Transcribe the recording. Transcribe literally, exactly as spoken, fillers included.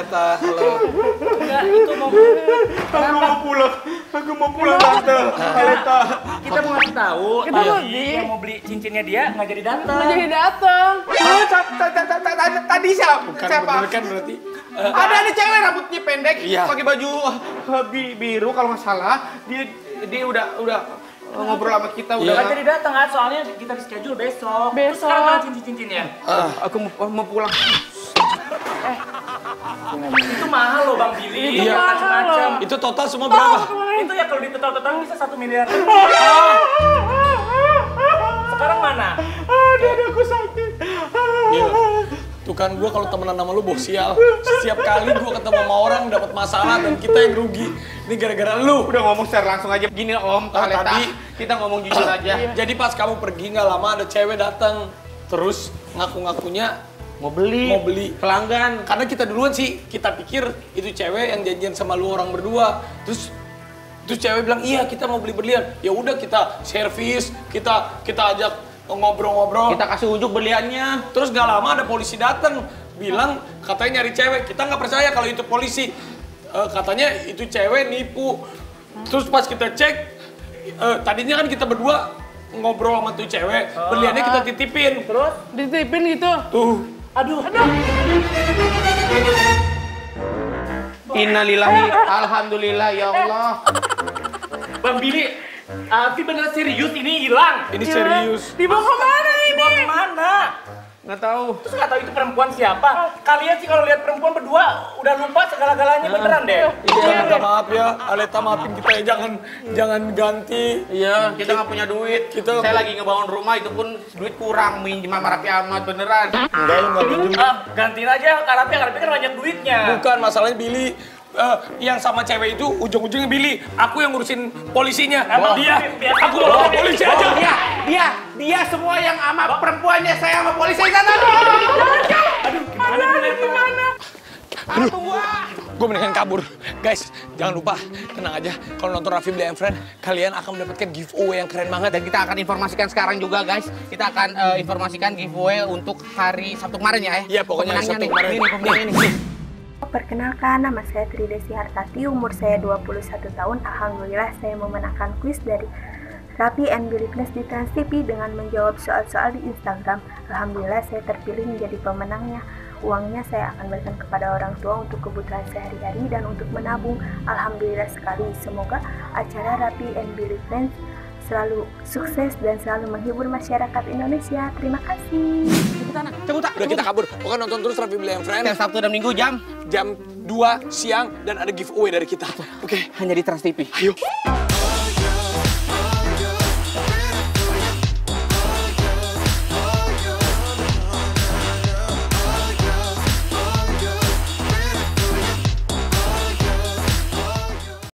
Eta, halo. Enggak, itu mau... Aku mau pulang. Aku mau pulang, Tante. Aleta. Kita mau ngasih tahu, Kita mau tadi beli. yang mau beli cincinnya dia nggak jadi datang. Nggak jadi dateng. Ah, ta- ta- ta- ta- ta- Tadi siapa? Bukan Siapa? bener kan berarti? Ada ada cewek rambutnya pendek, Iya. pakai baju uh, bi- biru kalau nggak salah. Dia dia udah udah uh, ngobrol sama kita udah. Nggak jadi datang, kan? Soalnya kita di schedule besok. Terus Besok. sekarang mana cincin-cincinnya? Uh, aku mau, mau pulang. Itu mahal loh Bang Billy. Itu Iya, mahal macam-macam. loh. Itu total semua berapa? Itu ya kalau ditotal-total bisa satu miliar. Sekarang mana? Aduh, aduh, aku sakit. Iya. Tuh kan gue kalau temenan sama lu bos sial. Setiap kali gue ketemu sama orang dapat masalah dan kita yang rugi. Ini gara-gara lu. Udah ngomong secara langsung aja. Gini Om, Ah, Aleta, tadi kita ngomong jujur aja. Jadi pas kamu pergi nggak lama ada cewek datang. Terus ngaku-ngakunya Mau beli. mau beli. Pelanggan. Karena kita duluan sih, kita pikir itu cewek yang janjian sama lu orang berdua. Terus terus cewek bilang, "Iya, kita mau beli berlian." Ya udah kita servis, kita kita ajak ngobrol-ngobrol. Kita kasih unjuk berliannya. Terus gak lama ada polisi datang, bilang katanya nyari cewek. Kita nggak percaya kalau itu polisi. Eh, katanya itu cewek nipu. Terus pas kita cek, eh, tadinya kan kita berdua ngobrol sama tuh cewek, berliannya kita titipin. Terus? Dititipin gitu. Tuh. Aduh. Innalillahi, alhamdulillah ya Allah. Bang Billy, Alfi bener serius ini hilang. Ini serius. Dibawa kemana ini? Dibawa kemana? Nggak tahu. Terus nggak tahu itu perempuan siapa? Kalian sih kalau lihat perempuan berdua udah lupa segala-galanya beneran deh. Iya, minta maaf ya, Aleta maafin kita ya, jangan jangan ganti. Iya, kita nggak punya duit. Kita- Saya lagi ngebangun rumah, itu pun duit kurang. Minjem sama Raffi Ahmad, beneran. Enggak, lu nggak pinjem. Ah, gantiin aja Karapi, Karapi kan banyak duitnya. Bukan, masalahnya Billy. eh, yang sama cewek itu ujung-ujungnya Billy, aku yang ngurusin polisinya. Emang dia, biar aku aku bawa bawa polisi Oh, aja. dia, dia, dia semua yang sama perempuannya, saya sama polisi. Sana, Aduh, gimana nih? Gimana? Aduh, wah. Gue mendingan kabur. Guys, jangan lupa, tenang aja. Kalau nonton Raffi Beli and Friend, kalian akan mendapatkan giveaway yang keren banget. Dan kita akan informasikan sekarang juga, guys. Kita akan eh, informasikan giveaway untuk hari Sabtu kemarin ya. Iya, pokoknya hari Pemenangnya Sabtu nih. kemarin. Ini nih, pemenangnya nih. Perkenalkan, nama saya Tridesi Hartati, umur saya dua puluh satu tahun. Alhamdulillah saya memenangkan kuis dari Raffi and Billy Plus di Trans T V dengan menjawab soal-soal di Instagram. Alhamdulillah saya terpilih menjadi pemenangnya. Uangnya saya akan berikan kepada orang tua untuk kebutuhan sehari-hari dan untuk menabung. Alhamdulillah sekali. Semoga acara Raffi and Billy Friends selalu sukses dan selalu menghibur masyarakat Indonesia. Terima kasih. Cepetan, cepetan. Udah kita kabur. Pokoknya nonton terus Raffi Beli and Friend. Setiap Sabtu dan Minggu jam Jam dua siang dan ada giveaway dari kita. Oke, hanya di Trans T V. ayo.